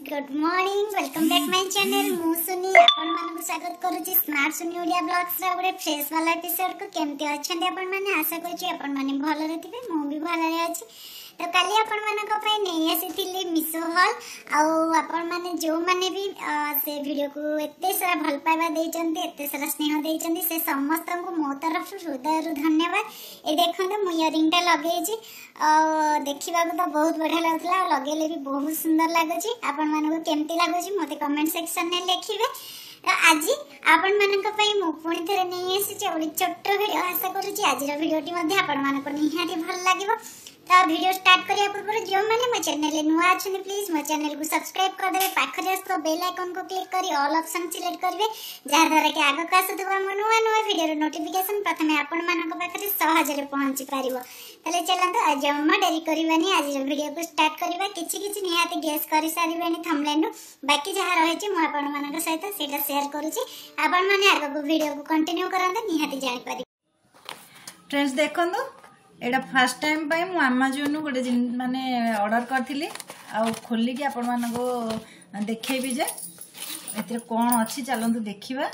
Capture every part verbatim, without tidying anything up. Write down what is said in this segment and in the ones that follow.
Good morning welcome back my channel मु सुनी आपण मानक स्वागत करूची स्मार्ट सुनी ओडिया ब्लॉग्स रा गोटे फ्रेश वाला एपिसोड को केमते अछंती आपण माने आशा करची आपण माने भलो रहथिबे मु भी भलो रे अछि। तो काली आपण मानक पय नै आसीथिली मिसो हॉल आउ आपण माने जो माने भी से वीडियो को एते सारा भल पाइबा देचंती एते सारा स्नेह देचंती से समस्त को मो तरफ हृदय रु धन्यवाद। ए देखंत मु इयरिंग टा लगे छी देखा तो बहुत बढ़िया लगुला लगे भी बहुत सुंदर लगुच आपण मानक केमती लगुच मते कमेंट सेक्शन में लिखिबे। आज आपण मानक पई मु पुणी थरे नै आसी गोटे छोट वीडियो आशा करूची आज वीडियोटी मध्ये आपण मानक निहाती भल लागिवो। तो वीडियो स्टार्ट करिया पूर्व जो माने मो चैनल नुआ अछन प्लीज मो चैनल को सब्सक्राइब कर देबे पाखरे आस्तो बेल आइकन को क्लिक करी ऑल ऑप्शन सिलेक्ट करबे जहा द्वारा कि आगो का आसुवा मो नुआ नुआ वीडियो नोटिफिकेशन प्रथमे आपण मानक पाखरे सहज रे पहुंची पारिबो। तले चलंतो आज जम्मा डेरी करबानी आज वीडियो को स्टार्ट करबा किछि किछि निहाते गेस करि सारिबेनी थंबनेल बाकी जहा रहे छी मो आपण मानक सहित सेटा शेयर करूची आपण माने आगो को वीडियो को कंटिन्यू करंते निहाते जानि पारि। फ्रेंड्स देखंदो एटा फर्स्ट टाइम पाई मु अमेज़न गोटे माने ऑर्डर करथिली आ खोली कि आपण मानको देखैबी जे एते कोन अछि चलंतु देखिबा।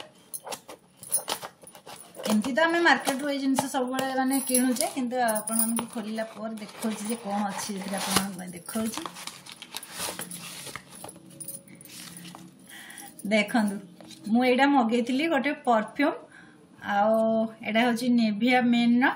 एमती तो आम मार्केट रू जिन सब बड़े माने किणुचे किंतु आपण मानको खोलिला पर देखौछि जे कोन अछि एते आपण माने देखौछि देखंदु मु एडा मगेइथिली गोटे परफ्यूम आ एडा होछि नेविया मेन ना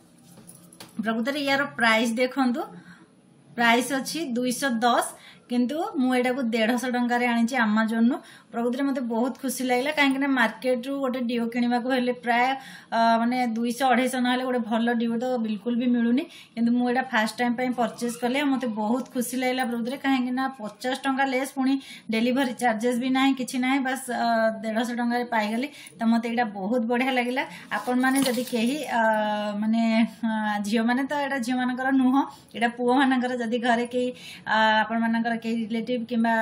प्रकृत यार प्राइस देखंतु प्राइस अच्छी दुईश दस किंतु मुझे डेढ़श टकर आनी अमेज़न प्रकृति मत बहुत खुशी लगे कहीं मार्केट रू गोटे डीओ किणवाक प्राय माने दुईश अढ़ाईश ना गोटे भल डीओ तो बिल्कुल भी मिलूनी किंतु मुझे फास्ट टाइम परचेज कले मत बहुत खुशी लगे प्रकृति कहीं पचास टंका लेस पुणी डेलीवरी चार्जेस भी ना कि ना बस डेढ़श टकर पाईगली तो मत यहाँ बहुत बढ़िया लगे। आपण मैंने जदि कहीं माने झील मैंने तो यहाँ झील मान नुह यहाँ पुओ मानकर जदि घरे कहीं आपण मानकर कई रिलेटिव किंबा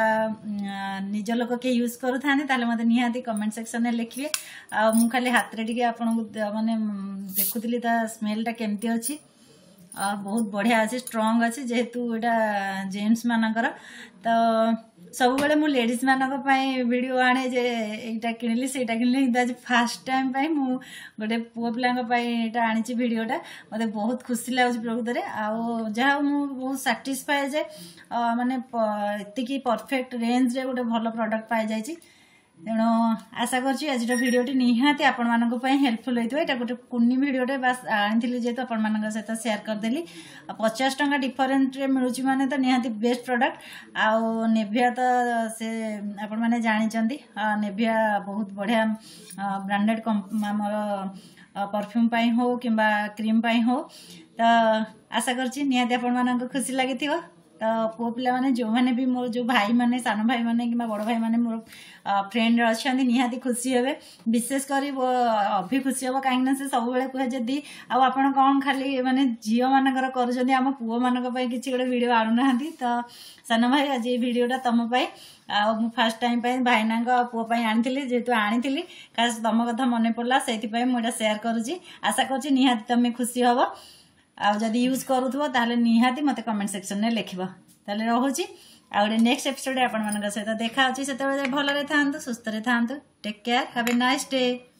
निज लोक के यूज करूँ मत निहाती कमेंट सेक्शन में लिखिए। आ मु खाली हाथ रे टिके आपन माने देखुली स्मेलटा केमती अच्छी बहुत बढ़िया अच्छी स्ट्रंग अच्छी जेहेतु यहाँ जेंट्स मानकर तो सब बेले मु लेडीज मानक वीडियो आने जे एटा किणली सेटा किणली किंतु आज फास्ट टाइम पाई मु गोटे पुओ पिला आनी वीडियोटा मते बहुत खुशी लगुच प्रकृत आउ जहाँ मु बहुत सैटिस्फाई जे माने एतिकी परफेक्ट रेंज रे गोटे भल प्रोडक्ट पाई जाइछि तेणु आशा करछि आज वीडियोटी निहाती आपण मानक पई हेल्पफुल होइतो। एटा गोटे कुन्नी वीडियोटे बस आनिथिली जेतो आपण मानक सहित शेयर करदेली पचास टंका डिफरेंट रे मिलुची माने तो निहाती बेस्ट प्रोडक्ट आउ नेभिया तो से आपण माने जानि चंदी नेभिया बहुत बढ़िया ब्रांडेड हमर परफ्यूम पाई हो किंबा क्रीम पाई हो तो आशा करछि निहाती आपण मानक खुशी लागिथिबो। तो पुओ पिला माने जो माने भी मोर जो भाई माने सान भाई माने कि बड़ भाई माने मोर फ्रेंड अच्छा निहाती खुशी हे विशेषकर अभी खुशी हम कहीं से सब बेले कहे जदि आप कौन खाली माने झील मानकर कर आम पुओ मानक किसी गोटे वीडियो आणुना तो सान भाई आज ये वीडियोटा तुम आ फास्ट टाइम भाईना पुओ आनी जेहेतु आनी खास तुम कथा मन पड़ा से मुझे सेयार करुँची आशा कर निहाती तुम खुशी हम आदि यूज करूथबो ताले निहाती मते कमेंट सेक्शन में लिखिबो ताले रहूची आ गोटे नेक्स्ट एपिसोड आपण मानक सहित देखा अछि सेते भल रे थांतु सुस्त रे थांतु take care have a nice day.